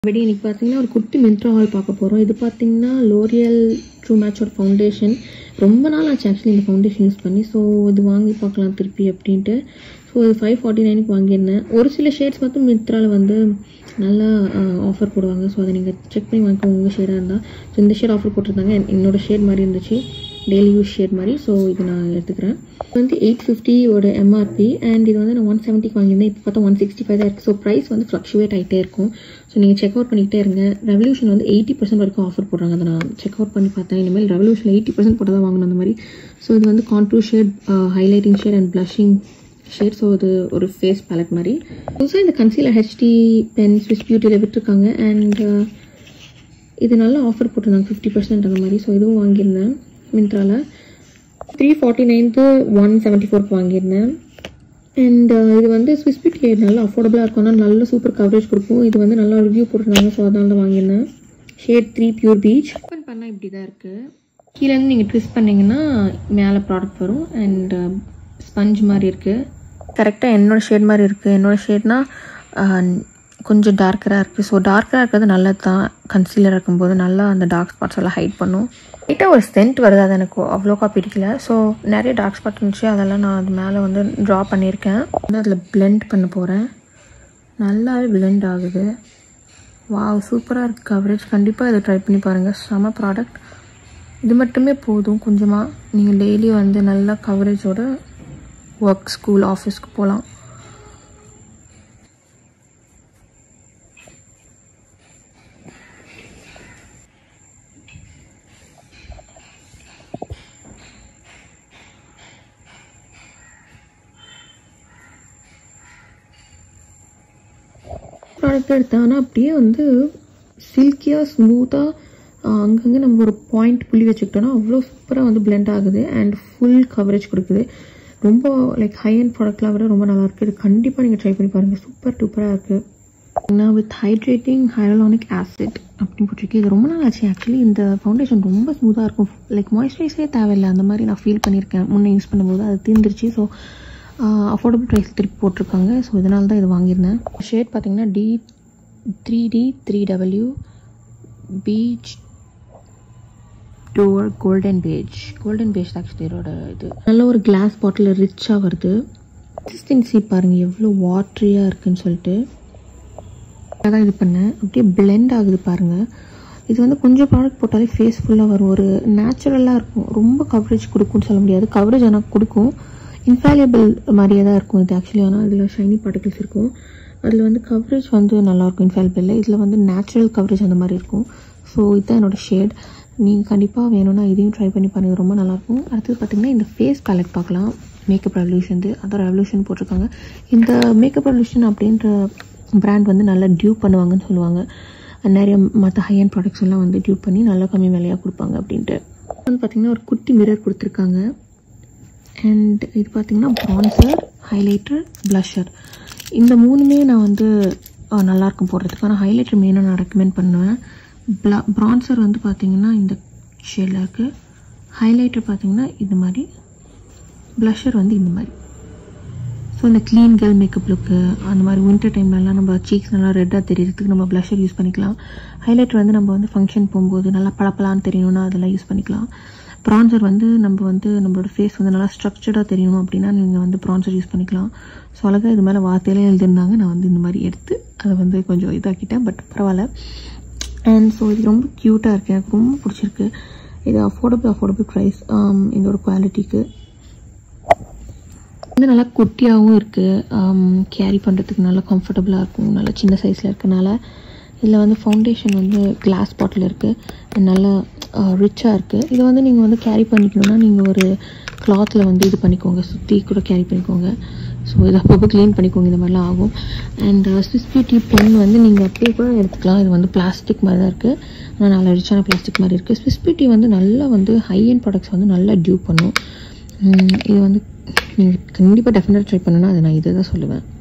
படி இன்னைக்கு பார்த்தீங்கன்னா ஒரு குட்டி மிந்த்ரா ஹால் பார்க்க போகிறோம். இது பார்த்தீங்கன்னா லோரியல் ட்ரூ மேட்சோட ஃபவுண்டேஷன். ரொம்ப நாள் ஆச்சு ஆக்சுவலி இந்த ஃபவுண்டேஷன் யூஸ் பண்ணி. ஸோ இது வாங்கி பார்க்கலாம் திருப்பி அப்படின்ட்டு. ஸோ இது 549க்கு வாங்கியிருந்தேன். ஒரு சில ஷேட்ஸ் மட்டும் மிந்த்ராவில் வந்து நல்லா ஆஃபர் போடுவாங்க. ஸோ அதை நீங்கள் செக் பண்ணி வாங்கிக்கோங்க உங்கள் ஷேடாக இருந்தால். ஸோ இந்த ஷேட் ஆஃபர் போட்டிருந்தாங்க. என்னோடய ஷேட் மாதிரி இருந்துச்சு, டெய்லி யூஸ் ஷேட் மாதிரி. ஸோ இது நான் எடுத்துக்கிறேன். இது வந்து 850 எம்ஆர்பி அண்ட் இது வந்து நான் 170க்கு வாங்கியிருந்தேன். இப்போ பார்த்தா 165 தான் இருக்குது. ஸோ ப்ரைஸ் வந்து ஃப்ளக்ஷுவேட் ஆகிட்டே இருக்கும். ஸோ நீங்கள் செக் அவுட் பண்ணிக்கிட்டே இருங்க. ரெவல்யூஷன் வந்து 80% வரைக்கும் ஆஃபர் போடுறாங்க. அதை நான் செக் அவுட் பண்ணி பார்த்தேன். இனிமேல் ரெவல்யூஷன் 80% போட்டு தான் வாங்கணும் அந்த மாதிரி. ஸோ இது வந்து contour shade, highlighting shade and blushing shade. So இது ஒரு ஃபேஸ் பேலட் மாதிரி. புதுசாக இந்த கன்சீலர் ஹெச்டி பென் ஸ்விஸ் பியூட்டியில் விட்டுருக்காங்க. அண்ட் இது நல்லா ஆஃபர் போட்டிருந்தாங்க 50% அந்த மாதிரி. ஸோ இதுவும் வாங்கியிருந்தேன் மிந்த்ராவில். 349க்கு 174க்கு வாங்கியிருந்தேன். அண்ட் இது வந்து ஸ்விஸ் பியூட்டி நல்லா அஃபோர்டபுளாக இருக்கும். ஆனால் நல்ல சூப்பர் கவரேஜ் கொடுக்கும். இது வந்து நல்லா ரிவ்யூ போட்டிருந்தாங்க. ஸோ அதனால தான் வாங்கியிருந்தேன். Shade 3 pure beach. ஓப்பன் பண்ணால் இப்படி தான் இருக்குது. கீழேருந்து நீங்கள் ட்விஸ்ட் பண்ணிங்கன்னா மேலே ப்ராடக்ட் வரும். அண்ட் ஸ்பஞ்ச் மாதிரி இருக்குது. கரெக்டாக என்னோடய ஷேட் மாதிரி இருக்குது. என்னோடய ஷேட்னா கொஞ்சம் டார்க்கராக இருக்குது. ஸோ டார்க்கராக இருக்கிறது நல்லது தான். கன்சீலர் இருக்கும்போது நல்லா அந்த டார்க் ஸ்பாட்ஸ் எல்லாம் ஹைட் பண்ணும். லைட்டாக ஒரு சென்ட் வருது, அது எனக்கு அவ்வளோக்கா பிடிக்கல. ஸோ நிறைய டார்க் ஸ்பாட் இருந்துச்சு, அதெல்லாம் நான் அது மேலே வந்து ட்ரா பண்ணியிருக்கேன். வந்து அதில் பிளெண்ட் பண்ண போகிறேன். நல்லாவே பிளெண்ட் ஆகுது. வாவ், சூப்பராக இருக்குது கவரேஜ். கண்டிப்பாக இதை ட்ரை பண்ணி பாருங்கள். செம ப்ராடக்ட். இது மட்டுமே போதும். கொஞ்சமாக நீங்கள் டெய்லி வந்து நல்லா கவரேஜோட ஒர்க், ஸ்கூல், ஆஃபீஸ்க்கு போகலாம். ப்ராடக்ட் எடுத்தேன். ஆனால் அப்படியே வந்து சில்கியாக ஸ்மூத்தாக அங்கங்கே நம்ம ஒரு பாயிண்ட் புள்ளி வச்சுக்கிட்டோன்னா அவ்வளோ சூப்பராக வந்து பிளெண்ட் ஆகுது. அண்ட் ஃபுல் கவரேஜ் கொடுக்குது. ரொம்ப லைக் ஹை அண்ட் ப்ராடக்ட்லாம் விட ரொம்ப நல்லாயிருக்கு. இது கண்டிப்பாக நீங்கள் ட்ரை பண்ணி பாருங்கள். சூப்பர் டூப்பராக இருக்குது. வித் ஹைட்ரேட்டிங் ஹைலோனிக் ஆசிட் அப்படின்னு போட்டிருக்கு. இது ரொம்ப நாள் ஆச்சு ஆக்சுவலி. இந்த ஃபவுண்டேஷன் ரொம்ப ஸ்மூத்தாக இருக்கும். லைக் மாய்ஸ்சரைஸே தேவையில்லை அந்த மாதிரி நான் ஃபீல் பண்ணியிருக்கேன் முன்னே யூஸ் பண்ணும்போது. அது தீர்ந்துருச்சு. ஸோ அஃபோர்டபுள் ப்ரைஸ் திருப்பி போட்டிருக்காங்க. ஸோ இதனால தான் இது வாங்கியிருந்தேன். ஷேட் பார்த்தீங்கன்னா D3D3W peach door golden beige actually இதோட இது. நல்ல ஒரு கிளாஸ் பாட்டில் ரிச்சாக வருது. கன்சிஸ்டன்சி பாருங்கள் எவ்வளோ வாட்ரியாக இருக்குதுன்னு சொல்லிட்டு அதான் இது பண்ணேன். அப்படியே பிளெண்ட் ஆகுது பாருங்கள். இது வந்து கொஞ்சம் ப்ராடக்ட் போட்டாலே ஃபேஸ் ஃபுல்லாக வரும். ஒரு நேச்சுரலாக இருக்கும். ரொம்ப கவரேஜ் கொடுக்கும்னு சொல்ல முடியாது. கவரேஜ் ஆனால் கொடுக்கும். இன்ஃபாலியபிள் மாதிரியே தான் இருக்கும் இது ஆக்சுவலி. ஆனால் அதில் ஷைனி பார்ட்டிகல்ஸ் இருக்கும். அதில் வந்து கவரேஜ் வந்து நல்லாயிருக்கும் இன்ஃபாலிபிளில். இதில் வந்து நேச்சுரல் கவரேஜ் அந்த மாதிரி இருக்கும். ஸோ இதுதான் என்னோடய ஷேட். நீங்கள் கண்டிப்பாக வேணும்னா இதையும் ட்ரை பண்ணி பாருங்கள். ரொம்ப நல்லாயிருக்கும். அடுத்தது பார்த்திங்கன்னா இந்த ஃபேஸ் பேலட் பார்க்கலாம். Makeup revolution. அதான் ரெவல்யூஷன் போட்டிருக்காங்க. இந்த மேக்கப் ரெவல்யூஷன் அப்படின்ற பிராண்ட் வந்து நல்லா டியூப் பண்ணுவாங்கன்னு சொல்லுவாங்க. நிறைய மற்ற ஹை அண்ட் ப்ராடக்ட்ஸ் எல்லாம் வந்து டியூப் பண்ணி நல்லா கம்மி விலையாக கொடுப்பாங்க அப்படின்ட்டு. வந்து பார்த்திங்கன்னா ஒரு குட்டி மிரர் கொடுத்துருக்காங்க. அண்ட் இது பார்த்திங்கன்னா ப்ரான்சர், ஹைலைட்டர், ப்ளஷர். இந்த மூணுமே நான் வந்து நல்லாயிருக்கும் போடுறதுக்கு. ஆனால் ஹைலைட்டர் மெயினாக நான் ரெக்கமெண்ட் பண்ணுவேன். ப்ரான்சர் வந்து பார்த்திங்கன்னா இந்த ஷேடில் இருக்குது. ஹைலைட்டர் பார்த்திங்கன்னா இது மாதிரி. ப்ளஷர் வந்து இந்த மாதிரி. ஸோ இந்த க்ளீன் கேர்ள் மேக்கப் லுக்கு அந்த மாதிரி வின்டர் டைம்லலாம் நம்ம சீக்ஸ் நல்லா ரெட்டாக தெரியறதுக்கு நம்ம ப்ளஷர் யூஸ் பண்ணிக்கலாம். ஹைலைட்டர் வந்து நம்ம வந்து ஃபங்க்ஷன் போகும்போது நல்லா பளபளன்னு தெரியணும்னா அதெல்லாம் யூஸ் பண்ணிக்கலாம். ப்ரான்சர் வந்து நம்மளோட ஃபேஸ் வந்து நல்லா ஸ்ட்ரக்சர்டாக தெரியணும் அப்படின்னா நீங்கள் வந்து ப்ரான்சர் யூஸ் பண்ணிக்கலாம். ஸோ அழகாக இது மேலே வார்த்தையிலே எழுதிருந்தாங்க. நான் வந்து இந்த மாதிரி எடுத்து அதை வந்து கொஞ்சம் இதாக்கிட்டேன். பட் பரவாயில்ல. அண்ட் ஸோ இது ரொம்ப க்யூட்டாக இருக்குது. எனக்கு ரொம்ப பிடிச்சிருக்கு. இது அஃபோர்டபுள் ப்ரைஸ் இதோட குவாலிட்டிக்கு. வந்து நல்லா குட்டியாகவும் இருக்குது. கேரி பண்ணுறதுக்கு நல்லா கம்ஃபர்டபுளாக இருக்கும். நல்லா சின்ன சைஸில் இருக்கனால. இதில் வந்து ஃபவுண்டேஷன் வந்து கிளாஸ் பாட்டில் இருக்குது. நல்லா ரிச்சாக இருக்குது. இதை வந்து நீங்கள் வந்து கேரி பண்ணிக்கணுன்னா நீங்கள் ஒரு கிளாத்தில் வந்து இது பண்ணிக்கோங்க. சுற்றி கூட கேரி பண்ணிக்கோங்க. ஸோ இதை அப்பப்போ க்ளீன் பண்ணிக்கோங்க. இந்த மாதிரிலாம் ஆகும். அண்ட் ஸ்விஸ் பியூட்டி பென் வந்து நீங்கள் அப்படியே கூட எடுத்துக்கலாம். இது வந்து பிளாஸ்டிக் மாதிரி தான் இருக்குது. ஆனால் நல்லா ரிச்சான பிளாஸ்டிக் மாதிரி இருக்குது. ஸ்விஸ் பியூட்டி வந்து நல்லா வந்து ஹை அண்ட் ப்ராடக்ட்ஸ் வந்து நல்லா டியூப் பண்ணும். இது வந்து நீங்கள் கண்டிப்பாக டெஃபினட்டாக ட்ரை பண்ணணும்னா அதை நான் இதை தான் சொல்லுவேன்.